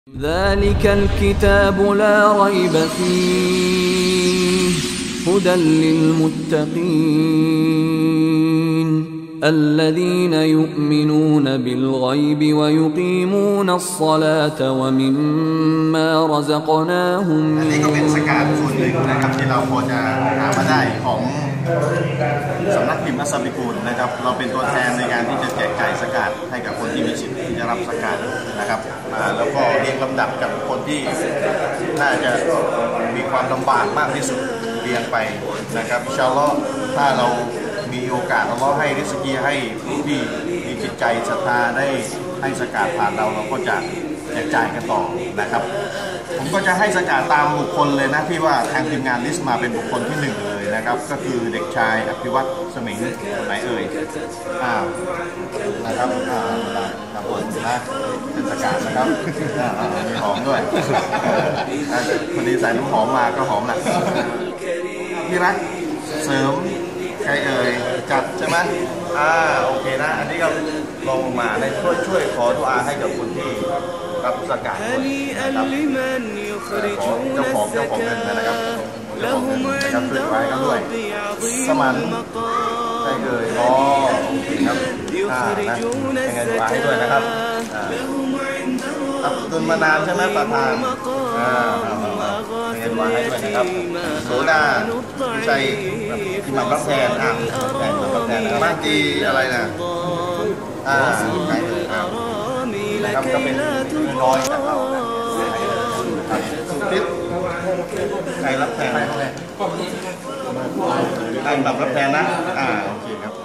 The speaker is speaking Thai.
ذلك الكتاب لا ريب فيه هدى للمتقين الذين يؤمنون بالغيب ويقيمون الصلاة ومما رزقناهم อันนี้ก็เป็นสกัดส่วนหนึ่งนะครับที่เราพอจะหามาได้ของสำนักพิมพ์อัสซาบิกูลนะครับเราเป็นตัวแทนในการที่จะแจกจ่ายสกัดให้กับคนที่มีสิทธิ์ที่จะรับสกัดนะครับแล้วก็เรียงลำดับกับคนที่น่าจะมีความลำบากมากที่สุดเรียงไปนะครับอินชาอัลลอฮ์ถ้าเรามีโอกาสอัลลอฮ์ให้ริสกีให้ผู้ที่มีจิตใจศรัทธาได้ให้สกัดผ่านเราก็จะแจกจ่ายกันต่อนะครับผมก็จะให้สกัดตามบุคคลเลยนะที่ว่าทางทีมงานลิสต์มาเป็นบุคคลที่1เลยนะครับก็คือเด็กชายอภิวัตรสมิงคนไหนเอ่ยนะครับครับผมนะเป็นสกัดนะครับมีหอมด้วยพอดีใส่น้ำหอมมาก็หอมหนักพี่รักเสริมใครเอ่ยจัดใช่ไหมโอเคนะอันนี้ก็ลงมาในช่วยขอดุอาให้กับคนที่รับสกัดนะครับขอเจ้าของเงินนะครับเจ้าของเงินนะครับช่วยไว้กันด้วยสมันใครเอ่ยโอเคครับนะยังไงดุอาให้ด้วยนะครับอับดุลมานานใช่ไหมประธานยังไงดุอาให้ด้วยนะครับโสดาใจที่มารับแทนรับแทนมากดีอะไรนะใครเอ่ยนะครับก็เป็นน้อยจากเราทิศใครรับแทนใครแบบรับแทนนะโอเคครับ